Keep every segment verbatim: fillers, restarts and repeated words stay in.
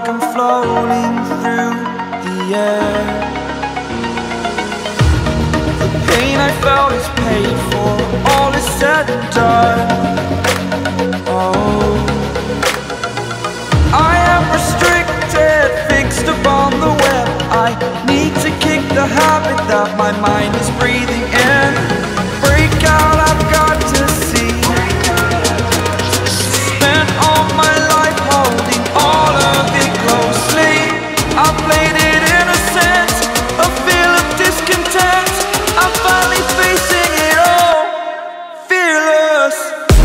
like I'm floating through the air. The pain I felt is paid for, all is said and done. Oh, I am restricted, fixed upon the web. I need to kick the habit that my mind is breathing in. Break out, I've got to see. Spent all my life holding all of it closely. I played it innocent, a feel of discontent. I'm finally facing it all, fearless.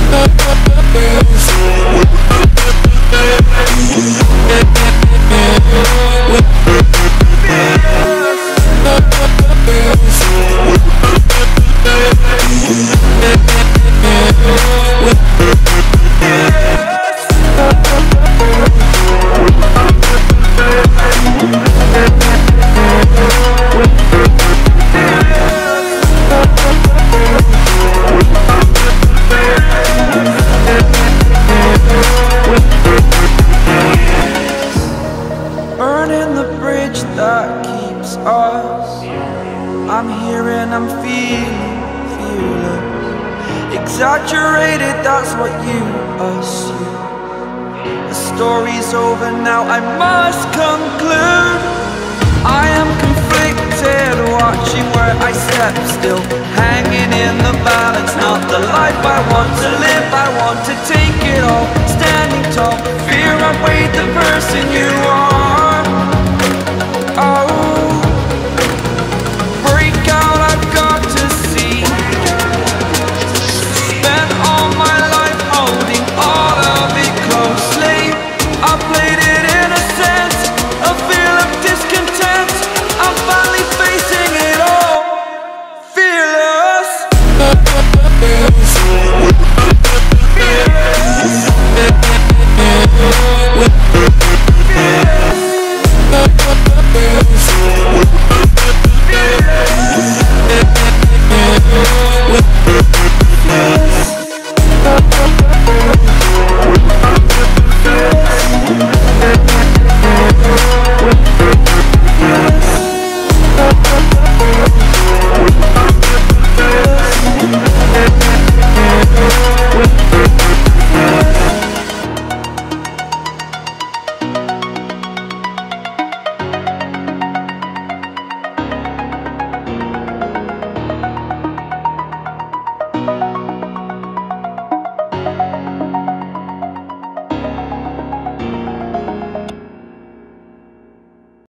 Burning the bridge that keeps us. I'm here and I'm feeling fearless. Exaggerated, that's what you assume. The story's over now, I must conclude. I am conflicted, watching where I step still, hanging in the balance. Not the life I want to live, I want to take it all. Standing tall, fear I weighed the person you